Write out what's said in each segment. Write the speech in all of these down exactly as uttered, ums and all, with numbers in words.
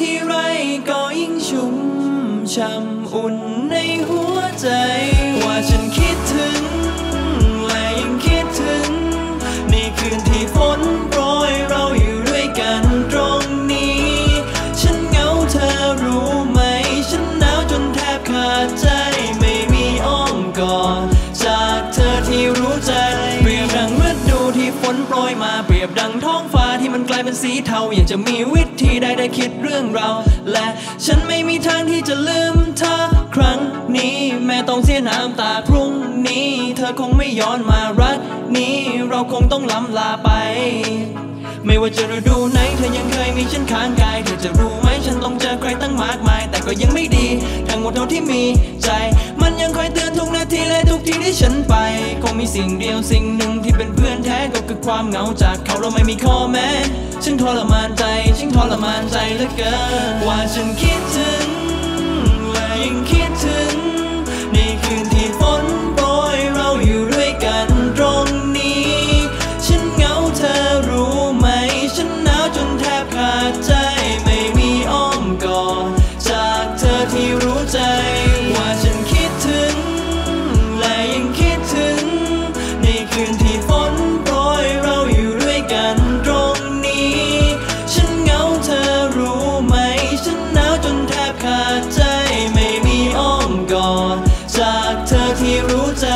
ทีไรก็ยิ่งชุ่มช่ำอุ่นในหัวใจว่าฉันคิดถึงและยังคิดถึงในคืนที่ฝนโปรยเราอยู่ด้วยกันตรงนี้ฉันเหงาเธอรู้ไหมฉันหนาวจนแทบขาดใจไม่มีอ้อมกอดจากเธอที่รู้ใจเปรียบดังฤดูที่ฝนโปรยมาเปรียบดังท้องฟ้าที่มันกลายเป็นสีเทาอยากจะมีวิธีใดได้คิดเรื่องเราและฉันไม่มีทางที่จะลืมเธอครั้งนี้แม้ต้องเสียน้ำตาพรุ่งนี้เธอคงไม่ย้อนมารักนี้เราคงต้องล้ำลาไปไม่ว่าจะฤดูไหนเธอยังเคยมีฉันข้างกายเธอจะรู้ไหมฉันต้องเจอใครตั้งมากมายแต่ก็ยังไม่ดีทั้งหมดเท่าที่มีใจมันยังคอยเตือนทุกนาทีและทุกทีที่ฉันไปคงมีสิ่งเดียวสิ่งหนึ่งที่เป็นเพื่อนแท้ก็คือความเหงาจากเขาเราไม่มีข้อแม้ฉันทรมานใจฉันทรมานใจเหลือเกินว่าฉันคิดถึงและยังคิดถึงในคืนที่ฝนโปรยเราอยู่ด้วยกันตรงนี้ฉันเหงาเธอรู้ไหมฉันหนาวจนแทบขาดใจไม่มีอ้อมกอดจากเธอที่รู้ใจว่าฉันคิดถึงและยังคิดถึงในคืนที่ฝนโปรยเราอยู่ด้วยกันตรงนี้ฉันเหงาเธอรู้ไหมฉันหนาวจนแทบขาดใจไม่มีอ้อมกอดจากเธอที่รู้ใจ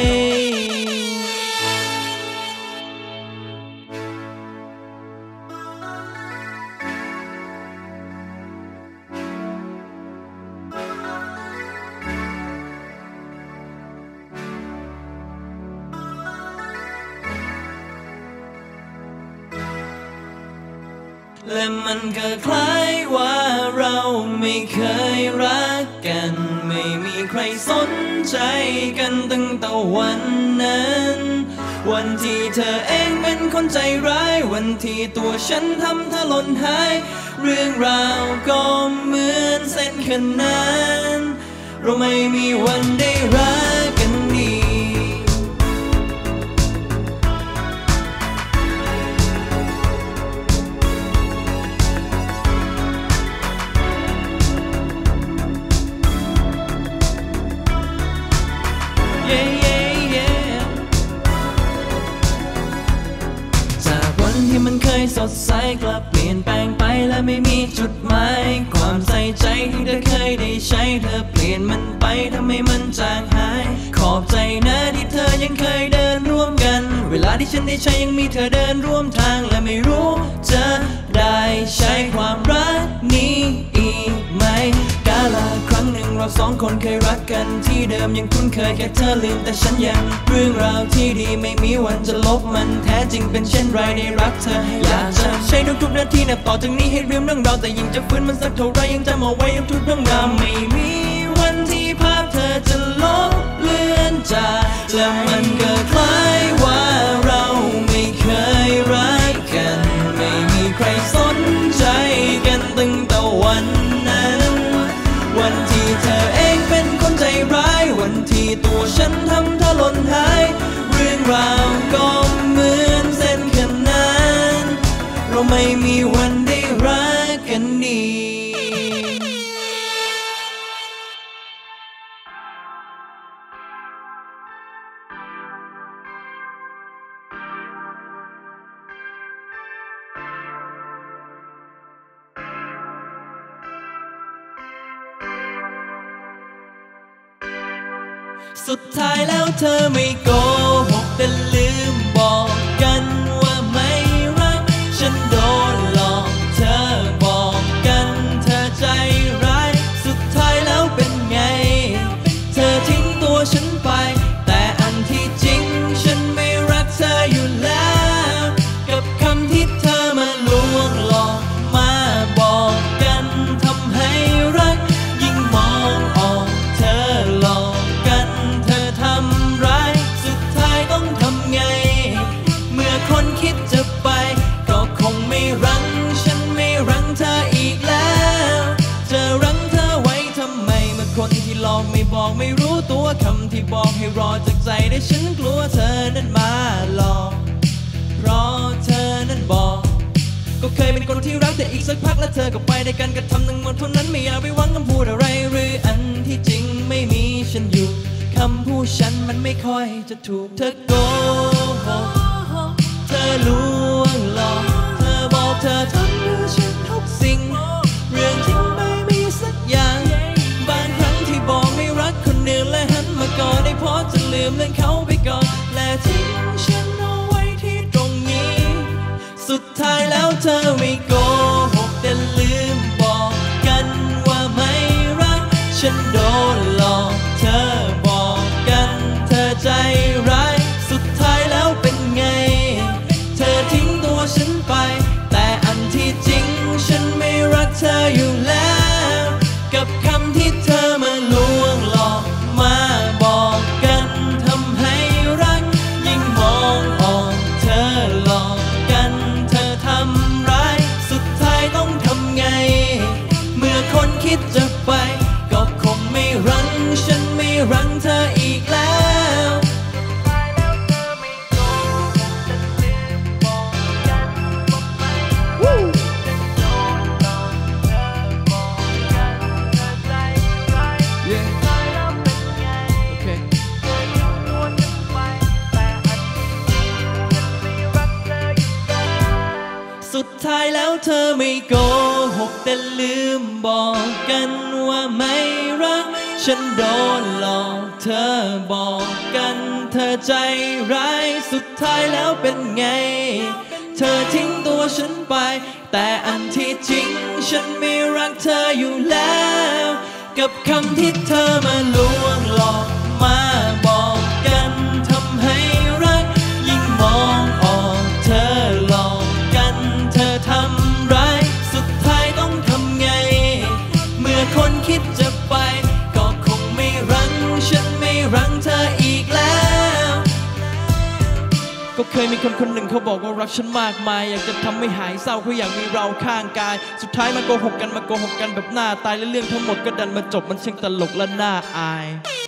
และมันก็คล้ายว่าเราไม่เคยรักกันไม่มีใครสนใจกันตั้งแต่วันนั้นวันที่เธอเองเป็นคนใจร้ายวันที่ตัวฉันทำเธอหล่นหายเรื่องราวก็เหมือนเส้นขนานเราไม่มีวันได้รักกันดีจากวันที่มันเคยสดใสกลับเปลี่ยนแปลงไปและไม่มีจุดหมายความใส่ใจที่เธอเคยได้ใช้เธอเปลี่ยนมันไปทำให้มันจางหายขอบใจนะที่เธอยังเคยเดินร่วมกันเวลาที่ฉันได้ใช้ยังมีเธอเดินร่วมทางและไม่รู้จะได้ใช้ความรักนี้อีกไหมกาลครั้งหนึ่งเราสองคนเคยรักกันที่เดิมยังคุ้นเคยแค่เธอลืมแต่ฉันยังเรื่องราวที่ดีไม่มีวันจะลบมันแท้จริงเป็นเช่นไรได้รักเธออยากจะใช้ทุกๆนาทีนับต่อจากนี้ให้ลืมเรื่องราวแต่ยิ่งจะฟื้นมันสักเท่าไรยังจำเอาไว้ทุกเรื่องราวไม่มีวันที่ภาพเธอจะลบเลือนจากและมันก็คล้ายว่าเราไม่เคยรักกันไม่มีใครสนใจกันตั้งแต่วันนั้นวันที่เธอเองเป็นคนใจร้ายวันที่ตัวฉันทำเธอหล่นหายเรื่องราวก็เหมือนเส้นขนานเราไม่มีวันได้รักกันดีสุดท้ายแล้วเธอไม่โกหกแต่ลืมบอกกันว่าไม่รักฉันโดนหลอกเธอบอกกันเธอใจร้ายสุดท้ายแล้วเป็นไงเธอทิ้งตัวฉันไปแต่อันที่จริงฉันไม่รักเธออยู่แล้วกับคำที่เธอมาลวงหลอกมาบอกกันทำให้รักยิ่งมองออกเธอหลอกกันเธอทำร้ายสุดคนที่รักแต่อีกสักพักแล้วเธอก็ไปได้กันกระทำทั้งหมดเท่านั้นไม่อยากไปหวังคำพูดอะไรหรืออันที่จริงไม่มีฉันอยู่คำพูดฉันมันไม่ค่อยจะถูกเธอโกหกเธอลวงหลอกเธอบอกเธอทำเพื่อฉันทุกสิ่งเรื่องจริงไม่มีสักอย่างบางครั้งที่บอกไม่รักคนอื่นและหันมาก่อนได้เพราะจะลืมเรื่องเขาไปก่อนและทิ้งฉันเอาไว้ที่ตรงนี้สุดท้ายแล้วเธอไม่โกหกแต่ลืมบอกกันว่าไม่รักฉันโดนหลอกเธอบอกกันเธอใจร้ายสุดท้ายแล้วเป็นไงเธอทิ้งตัวฉันไปแต่อันที่จริงฉันไม่รักเธออยู่แล้วกับคำที่เธอมาลวงหลอกมาบอกกันทำให้รักยิ่งมองออกเธอหลอกกันเธอทำร้ายสุดท้ายต้องทำไงเมื่อคนคิดจะไปก็คงไม่รังฉันไม่รังเธออีกแล้วสุดท้ายแล้วเธอไม่โกหกแต่ลืมบอกกันว่าไม่รักฉันโดนหลอกเธอบอกกันเธอใจร้ายสุดท้ายแล้วเป็นไงเธอทิ้งตัวฉันไปแต่อันที่จริงฉันไม่รักเธออยู่แล้วกับคำที่เธอมาลวงหลอกมาบอกกันทำให้รักยิ่งมองออกเธอหลอกกันเธอทำร้ายสุดท้ายต้องทำไงเมื่อคนคิดจะไปก็คงไม่รังฉันไม่รังเธออีกแล้วก็เคยมีคนคนหนึ่งเขาบอกว่ารักฉันมากมายอยากจะทำให้หายเศร้าเขาอยากมีเราข้างกายสุดท้ายมาโกหกกันมาโกหกกันแบบหน้าตายและเรื่องทั้งหมดก็ดันมาจบมันช่างตลกและน่าอาย